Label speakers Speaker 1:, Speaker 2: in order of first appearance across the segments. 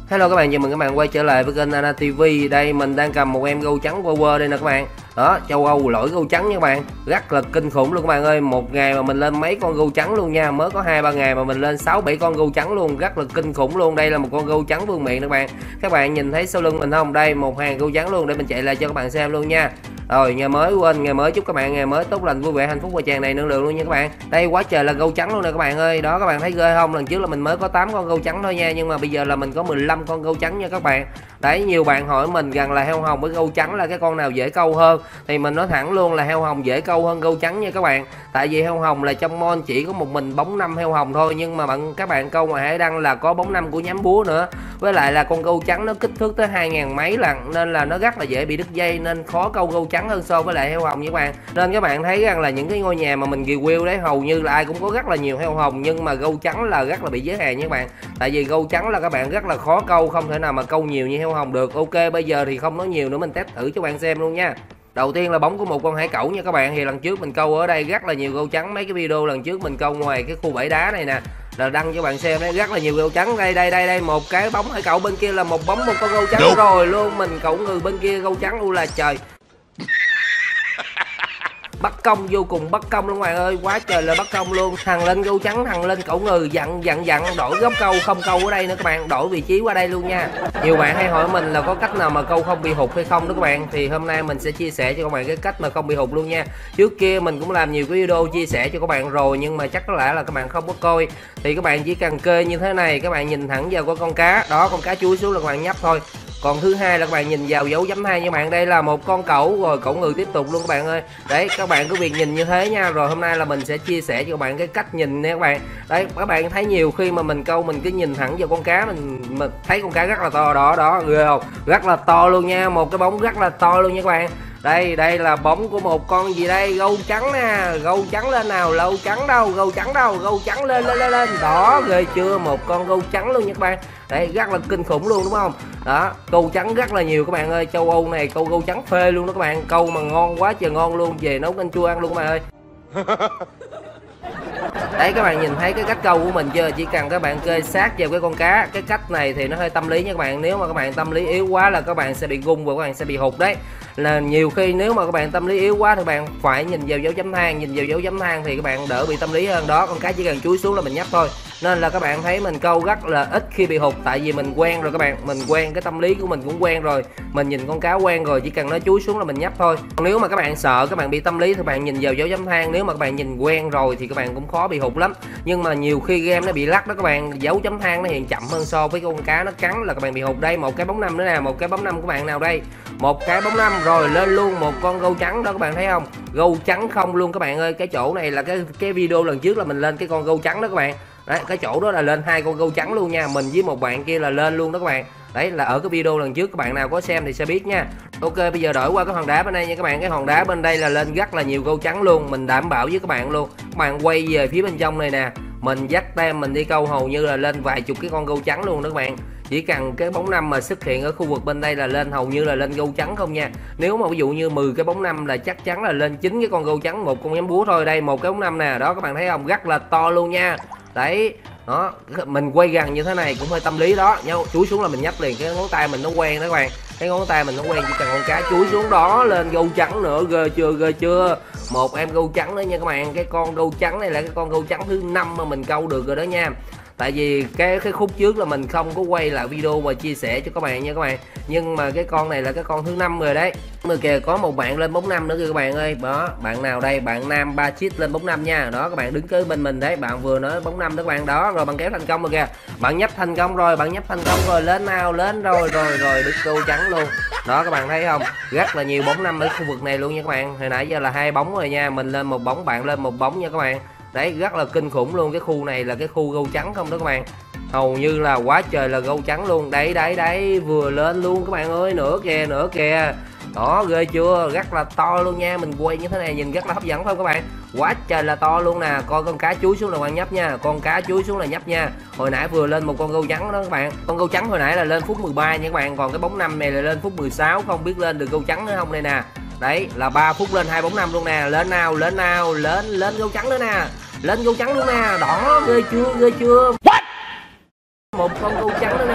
Speaker 1: Hello các bạn, chào mừng các bạn quay trở lại với kênh Nana TV. Đây mình đang cầm một em gâu trắng Power đây nè các bạn. Đó, châu Âu lỗi gâu trắng nha các bạn. Rất là kinh khủng luôn các bạn ơi. Một ngày mà mình lên mấy con gâu trắng luôn nha. Mới có 2-3 ngày mà mình lên 6-7 con gâu trắng luôn, rất là kinh khủng luôn. Đây là một con gâu trắng vương miện các bạn. Các bạn nhìn thấy sau lưng mình không? Đây một hàng gâu trắng luôn, để mình chạy lại cho các bạn xem luôn nha. Rồi, ngày mới chúc các bạn ngày mới tốt lành, vui vẻ, hạnh phúc và tràn đầy năng lượng luôn nha các bạn. Đây quá trời là gâu trắng luôn nè các bạn ơi. Đó, các bạn thấy ghê không? Lần trước là mình mới có 8 con gâu trắng thôi nha, nhưng mà bây giờ là mình có 15 con gâu trắng nha các bạn. Đấy, nhiều bạn hỏi mình rằng là heo hồng với gâu trắng là cái con nào dễ câu hơn, thì mình nói thẳng luôn là heo hồng dễ câu hơn gâu trắng nha các bạn. Tại vì heo hồng là trong mon chỉ có một mình bóng 5 heo hồng thôi, nhưng mà các bạn câu ngoài hải đăng là có bóng 5 của nhám búa nữa. Với lại là con gâu trắng nó kích thước tới 2000 mấy lần, nên là nó rất là dễ bị đứt dây, nên khó câu gâu trắng hơn so với lại heo hồng nha các bạn. Nên các bạn thấy rằng là những cái ngôi nhà mà mình review đấy hầu như là ai cũng có rất là nhiều heo hồng, nhưng mà gâu trắng là rất là bị giới hạn nha các bạn. Tại vì gâu trắng là các bạn rất là khó câu, không thể nào mà câu nhiều như heo hồng được. Ok, bây giờ thì không nói nhiều nữa, mình test thử cho bạn xem luôn nha. Đầu tiên là bóng của một con hải cẩu nha các bạn. Thì lần trước mình câu ở đây rất là nhiều gâu trắng. Mấy cái video lần trước mình câu ngoài cái khu bãi đá này nè, là đăng cho bạn xem đấy, rất là nhiều gâu trắng. Đây một cái bóng hải cẩu, bên kia là một bóng một con gâu trắng rồi luôn. Mình cẩu người bên kia gâu trắng luôn là trời. Bất công, vô cùng bất công luôn các bạn ơi, quá trời là bất công luôn. Thằng lên gâu trắng, thằng lên cẩu ngừ, dặn đổi góc câu, không câu ở đây nữa các bạn, đổi vị trí qua đây luôn nha. Nhiều bạn hay hỏi mình là có cách nào mà câu không bị hụt hay không đó các bạn, thì hôm nay mình sẽ chia sẻ cho các bạn cái cách mà không bị hụt luôn nha. Trước kia mình cũng làm nhiều cái video chia sẻ cho các bạn rồi, nhưng mà chắc có lẽ là các bạn không có coi. Thì các bạn chỉ cần kê như thế này, các bạn nhìn thẳng vào con cá đó, con cá chuối xuống là các bạn nhấp thôi. Còn thứ hai là các bạn nhìn vào dấu chấm than nha các bạn, đây là một con cẩu, rồi cẩu ngừ tiếp tục luôn các bạn ơi. Đấy, các bạn cứ việc nhìn như thế nha. Rồi hôm nay là mình sẽ chia sẻ cho các bạn cái cách nhìn nha các bạn. Đấy, các bạn thấy nhiều khi mà mình câu mình cứ nhìn thẳng vào con cá, mình thấy con cá rất là to đó, ghê không? Rất là to luôn nha, một cái bóng rất là to luôn nha các bạn. Đây là bóng của một con gì đây, gâu trắng nè, gâu trắng lên nào, gâu trắng đâu, gâu trắng lên đó, ghê chưa, một con gâu trắng luôn nha các bạn. Đấy, rất là kinh khủng luôn đúng không? Đó, gâu trắng rất là nhiều các bạn ơi. Châu Âu này câu gâu trắng phê luôn đó các bạn, câu mà ngon quá trời ngon luôn, về nấu canh chua ăn luôn các bạn ơi. Đấy, các bạn nhìn thấy cái cách câu của mình chưa? Chỉ cần các bạn kê sát vào cái con cá. Cái cách này thì nó hơi tâm lý nha các bạn. Nếu mà các bạn tâm lý yếu quá là các bạn sẽ bị gung và các bạn sẽ bị hụt đấy. Là nhiều khi nếu mà các bạn tâm lý yếu quá thì bạn phải nhìn vào dấu chấm than, nhìn vào dấu chấm than thì các bạn đỡ bị tâm lý hơn đó. Con cá chỉ cần chúi xuống là mình nhấp thôi. Nên là các bạn thấy mình câu rất là ít khi bị hụt, tại vì mình quen rồi các bạn, mình quen, cái tâm lý của mình cũng quen rồi, mình nhìn con cá quen rồi, chỉ cần nó chúi xuống là mình nhấp thôi. Còn nếu mà các bạn sợ, các bạn bị tâm lý thì bạn nhìn vào dấu chấm than. Nếu mà các bạn nhìn quen rồi thì các bạn cũng khó bị hụt lắm, nhưng mà nhiều khi game nó bị lắc đó các bạn, dấu chấm than nó hiện chậm hơn so với con cá nó cắn là các bạn bị hụt. Đây một cái bóng 5 nữa nè, một cái bóng 5 của bạn nào đây, một cái bóng 5 rồi lên luôn một con gâu trắng đó các bạn thấy không? Gâu trắng không luôn các bạn ơi. Cái chỗ này là cái video lần trước là mình lên cái con gâu trắng đó các bạn. Đấy, cái chỗ đó là lên 2 con gâu trắng luôn nha, mình với một bạn kia là lên luôn đó các bạn. Đấy là ở cái video lần trước, các bạn nào có xem thì sẽ biết nha. Ok, bây giờ đổi qua cái hòn đá bên đây nha các bạn. Cái hòn đá bên đây là lên rất là nhiều gâu trắng luôn, mình đảm bảo với các bạn luôn. Các bạn quay về phía bên trong này nè, mình dắt tem mình đi câu hầu như là lên vài chục cái con gâu trắng luôn đó các bạn. Chỉ cần cái bóng 5 mà xuất hiện ở khu vực bên đây là lên hầu như là lên gâu trắng không nha. Nếu mà ví dụ như 10 cái bóng 5 là chắc chắn là lên 9 cái con gâu trắng, một con nhắm búa thôi. Đây một cái bóng 5 nè, đó các bạn thấy không, rất là to luôn nha. Đấy, đó, mình quay gần như thế này cũng hơi tâm lý đó nhau, chúi xuống là mình nhấp liền, cái ngón tay mình nó quen đó các bạn, cái ngón tay mình nó quen, chỉ cần con cá chúi xuống đó lên gâu trắng nữa, ghê chưa, một em gâu trắng nữa nha các bạn. Cái con gâu trắng này là cái con gâu trắng thứ 5 mà mình câu được rồi đó nha. Tại vì cái khúc trước là mình không có quay lại video và chia sẻ cho các bạn nha các bạn, nhưng mà cái con này là cái con thứ 5 rồi đấy. Mà kìa, có một bạn lên bóng 5 nữa kìa các bạn ơi. Đó, bạn nào đây, bạn nam 3 chít lên bóng 5 nha. Đó, các bạn đứng kế bên mình đấy, bạn vừa nói bóng 5 đó các bạn. Đó, rồi bạn kéo thành công rồi kìa, bạn nhấp thành công rồi, lên nào, lên rồi đứt gâu trắng luôn. Đó, các bạn thấy không, rất là nhiều bóng 5 ở khu vực này luôn nha các bạn. Hồi nãy giờ là 2 bóng rồi nha, mình lên một bóng, bạn lên một bóng nha các bạn. Đấy, rất là kinh khủng luôn. Cái khu này là cái khu gâu trắng không đó các bạn, hầu như là quá trời là gâu trắng luôn. Đấy vừa lên luôn các bạn ơi, nữa kìa. Đó, ghê chưa, rất là to luôn nha. Mình quay như thế này nhìn rất là hấp dẫn phải không các bạn, quá trời là to luôn nè. Coi con cá chuối xuống là bạn nhấp nha, con cá chuối xuống là nhấp nha. Hồi nãy vừa lên một con gâu trắng đó các bạn, con gâu trắng hồi nãy là lên phút 13 nha các bạn, còn cái bóng 5 này là lên phút 16, không biết lên được gâu trắng nữa không đây nè. Đấy là 3 phút lên 2 bóng 5 luôn nè. Lên nào, lên gâu trắng nữa nè, lên gâu trắng luôn nè. Đó, ghê chưa. What? Một con gâu trắng nữa nè các bạn.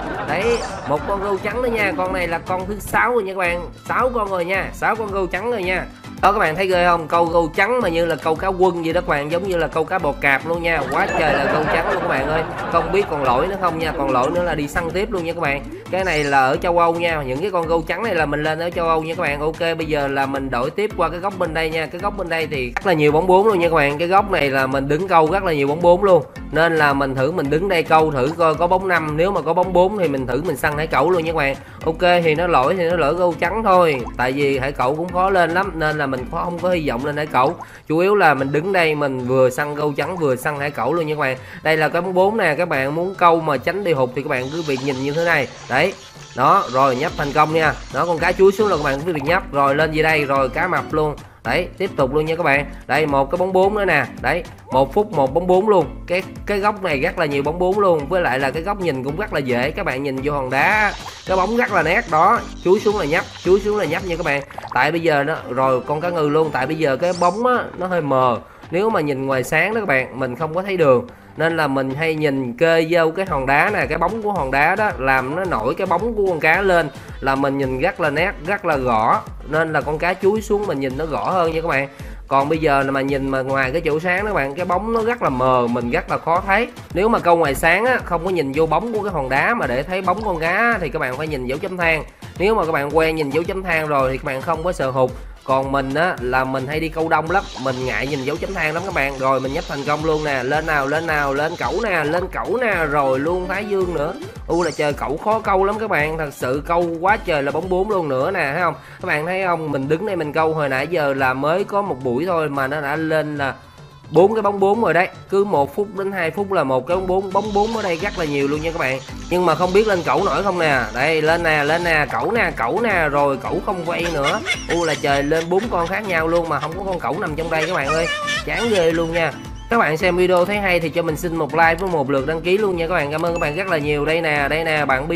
Speaker 1: Đấy, một con gâu trắng nữa nha. Con này là con thứ 6 rồi nha các bạn, 6 con rồi nha, 6 con gâu trắng rồi nha. Đó các bạn thấy ghê không, câu gâu trắng mà như là câu cá quân vậy đó các bạn, giống như là câu cá bò cạp luôn nha, quá trời là gâu trắng luôn các bạn ơi. Không biết còn lỗi nữa không nha, còn lỗi nữa là đi săn tiếp luôn nha các bạn. Cái này là ở châu Âu nha, những cái con gâu trắng này là mình lên ở châu Âu nha các bạn. Ok, bây giờ là mình đổi tiếp qua cái góc bên đây nha. Cái góc bên đây thì rất là nhiều bóng 4 luôn nha các bạn. Cái góc này là mình đứng câu rất là nhiều bóng 4 luôn, nên là mình thử mình đứng đây câu thử coi có bóng 5, nếu mà có bóng 4 thì mình thử mình săn hải cẩu luôn nha các bạn. Ok, thì nó lỗi thì nó lỡ gâu trắng thôi, tại vì hải cẩu cũng khó lên lắm nên là mình không có hy vọng lên hải cẩu. Chủ yếu là mình đứng đây mình vừa săn gâu trắng vừa săn hải cẩu luôn nha các bạn. Đây là cái bóng 4 nè, các bạn muốn câu mà tránh đi hụt thì các bạn cứ việc nhìn như thế này. Đấy, đó rồi nhấp thành công nha. Đó, con cá chuối xuống là các bạn cứ việc nhấp rồi lên gì đây, rồi cá mập luôn. Đấy, tiếp tục luôn nha các bạn. Đây một cái bóng 4 nữa nè. Đấy, 1 phút 1 bóng 4 luôn. Cái góc này rất là nhiều bóng 4 luôn, với lại là cái góc nhìn cũng rất là dễ. Các bạn nhìn vô hòn đá, cái bóng rất là nét đó, chuối xuống là nhấp, chuối xuống là nhấp nha các bạn. Tại bây giờ nó rồi con cá ngừ luôn, tại bây giờ cái bóng á nó hơi mờ. Nếu mà nhìn ngoài sáng đó các bạn, mình không có thấy đường, nên là mình hay nhìn kê vô cái hòn đá nè, cái bóng của hòn đá đó làm nó nổi cái bóng của con cá lên là mình nhìn rất là nét, rất là rõ, nên là con cá chuối xuống mình nhìn nó rõ hơn nha các bạn. Còn bây giờ mà nhìn mà ngoài cái chỗ sáng đó các bạn, cái bóng nó rất là mờ, mình rất là khó thấy. Nếu mà câu ngoài sáng á, không có nhìn vô bóng của cái hòn đá mà để thấy bóng con cá thì các bạn phải nhìn dấu chấm than. Nếu mà các bạn quen nhìn dấu chấm than rồi thì các bạn không có sợ hụt. Còn mình á là mình hay đi câu đông lắm, mình ngại nhìn dấu chấm than lắm các bạn. Rồi mình nhấp thành công luôn nè, lên nào lên nào, lên cẩu nè, lên cẩu nè, rồi luôn thái dương nữa. Là trời, cẩu khó câu lắm các bạn, thật sự câu quá trời là bóng 4 luôn nữa nè, thấy không? Các bạn thấy không, mình đứng đây mình câu hồi nãy giờ là mới có một buổi thôi mà nó đã lên là 4 cái bóng 4 rồi đấy. Cứ 1 phút đến 2 phút là một cái bóng 4 ở đây rất là nhiều luôn nha các bạn. Nhưng mà không biết lên cẩu nổi không nè. Đây lên nè, cẩu nè, rồi cẩu không quay nữa. Là trời, lên 4 con khác nhau luôn mà không có con cẩu nằm trong đây các bạn ơi. Chán ghê luôn nha. Các bạn xem video thấy hay thì cho mình xin một like với một lượt đăng ký luôn nha các bạn. Cảm ơn các bạn rất là nhiều. Đây nè, bạn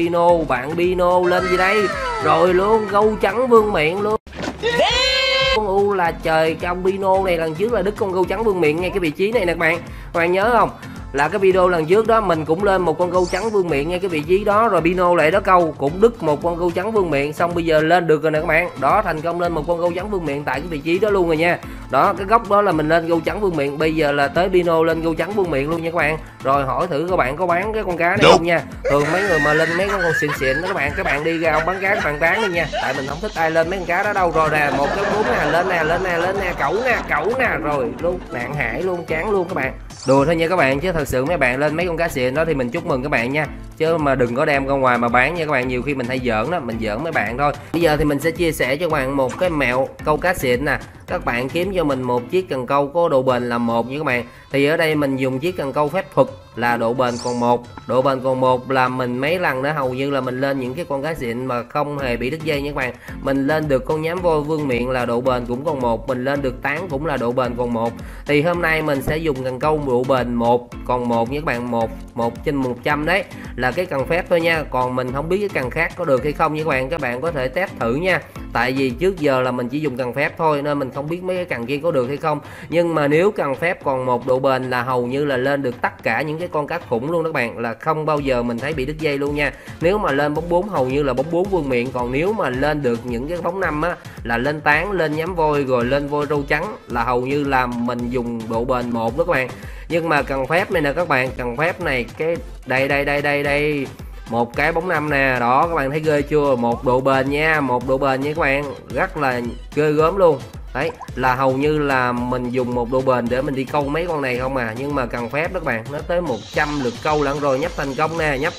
Speaker 1: Pino lên gì đây? Rồi luôn, gâu trắng vương miện luôn. Là trời, cái ông Pino này lần trước là đứt con gâu trắng vương miện ngay cái vị trí này nè các bạn. Các bạn nhớ không? Là cái video lần trước đó mình cũng lên một con gâu trắng vương miện ngay cái vị trí đó, rồi Pino lại đó câu cũng đứt một con gâu trắng vương miện, xong bây giờ lên được rồi nè các bạn. Đó, thành công lên một con gâu trắng vương miện tại cái vị trí đó luôn rồi nha. Đó, cái góc đó là mình lên gâu trắng vương miện, bây giờ là tới Pino lên gâu trắng vương miện luôn nha các bạn. Rồi hỏi thử các bạn có bán cái con cá này không nha. Thường mấy người mà lên mấy con xịn xịn đó các bạn đi ra ông bán cá các bạn bán đi nha, tại mình không thích ai lên mấy con cá đó đâu. Rồi nè, một cái 4 nè, lên nè, cẩu nè, rồi luôn, nạn hải luôn, chán luôn các bạn. Đùa thôi nha các bạn, chứ thật sự mấy bạn lên mấy con cá xịn đó thì mình chúc mừng các bạn nha, chứ mà đừng có đem ra ngoài mà bán nha các bạn. Nhiều khi mình hay giỡn đó, mình giỡn mấy bạn thôi. Bây giờ thì mình sẽ chia sẻ cho các bạn một cái mẹo câu cá xịn nè. Các bạn kiếm cho mình một chiếc cần câu có độ bền là 1 nha các bạn. Thì ở đây mình dùng chiếc cần câu phép thuật là độ bền còn 1. Độ bền còn 1 là mình mấy lần đó hầu như là mình lên những cái con cá xịn mà không hề bị đứt dây nha các bạn. Mình lên được con nhám voi vương miện là độ bền cũng còn 1, mình lên được tán cũng là độ bền còn 1. Thì hôm nay mình sẽ dùng cần câu độ bền 1 còn 1 nha các bạn, 1/100 đấy, là cái cần phép thôi nha. Còn mình không biết cái cần khác có được hay không nha các bạn. Các bạn có thể test thử nha. Tại vì trước giờ là mình chỉ dùng cần phép thôi nên mình không biết mấy cái cần kia có được hay không. Nhưng mà nếu cần phép còn 1 độ bền là hầu như là lên được tất cả những cái con cá khủng luôn đó các bạn, là không bao giờ mình thấy bị đứt dây luôn nha. Nếu mà lên bóng 4 hầu như là bóng 4 vương miện, còn nếu mà lên được những cái bóng 5 á là lên tán, lên nhám voi, rồi lên voi râu trắng là hầu như là mình dùng độ bền 1 đó các bạn. Nhưng mà cần phép này nè các bạn, cần phép này cái đây một cái bóng 5 nè, đó các bạn thấy ghê chưa, 1 độ bền nha, 1 độ bền nha các bạn, rất là ghê gớm luôn. Đấy, là hầu như là mình dùng 1 độ bền để mình đi câu mấy con này không à. Nhưng mà cần phép đó các bạn, nó tới 100 lượt câu lận rồi. Nhấp thành công nè, nhấp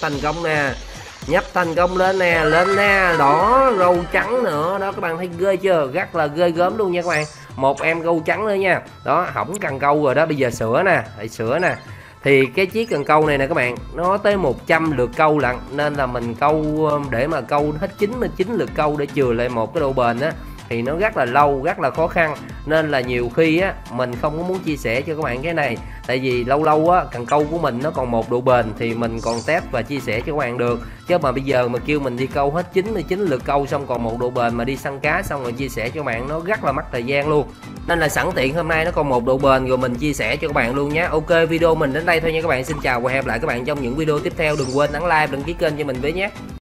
Speaker 1: thành công lên nè, đó, râu trắng nữa đó, các bạn thấy ghê chưa, rất là ghê gớm luôn nha các bạn. Một em gâu trắng nữa nha. Đó, hỏng cần câu rồi đó, bây giờ sửa nè. Thì cái chiếc cần câu này nè các bạn, nó tới 100 lượt câu lận, nên là mình câu để mà câu hết 99 lượt câu để chừa lại một cái độ bền á thì nó rất là lâu, rất là khó khăn, nên là nhiều khi á mình không có muốn chia sẻ cho các bạn cái này, tại vì lâu lâu á cần câu của mình nó còn 1 độ bền thì mình còn test và chia sẻ cho các bạn được, chứ mà bây giờ mà kêu mình đi câu hết 99 lượt câu xong còn 1 độ bền mà đi săn cá xong rồi chia sẻ cho các bạn nó rất là mất thời gian luôn, nên là sẵn tiện hôm nay nó còn 1 độ bền rồi mình chia sẻ cho các bạn luôn nhé. Ok, video mình đến đây thôi nha các bạn, xin chào và hẹn gặp lại các bạn trong những video tiếp theo. Đừng quên ấn like, đăng ký kênh cho mình với nhé.